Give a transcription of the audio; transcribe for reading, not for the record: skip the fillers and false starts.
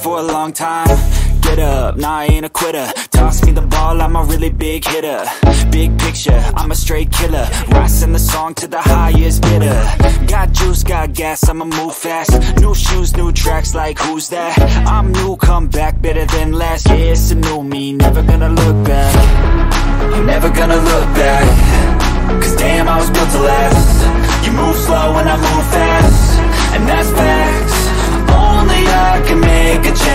for a long time. Get up, nah, I ain't a quitter. Toss me the ball, I'm a really big hitter. Big picture, I'm a straight killer. Rising the song to the highest bidder. Got juice, got gas, I'ma move fast. New shoes, new tracks, like who's that? I'm new, come back, better than last. Yeah, it's a new me, never gonna look back. I'm never gonna look back. Cause damn, I was built to last. You move slow and I move fast, and that's facts. Only I can make a change.